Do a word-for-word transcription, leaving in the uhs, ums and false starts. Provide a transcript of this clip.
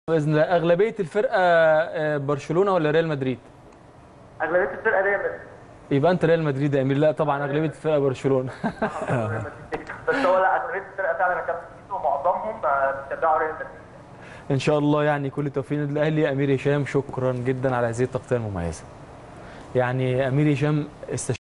باذن الله. اغلبيه الفرقه آه، برشلونه ولا ريال مدريد؟ اغلبيه الفرقه ريال مدريد. يبقى انت ريال مدريد يا امير. لا طبعا ريال اغلبيه مدريد. الفرقه برشلونه. صح، برضه ريال مدريد تكسب. بس هو لا، اغلبيه الفرقه فعلا يا كابتن ميدو ومعظمهم آه، بيشجعوا ريال مدريد. ان شاء الله يعني كل التوفيق للنادي الاهلي. امير هشام شكرا جدا على هذه التغطيه المميزه. يعني امير هشام استشار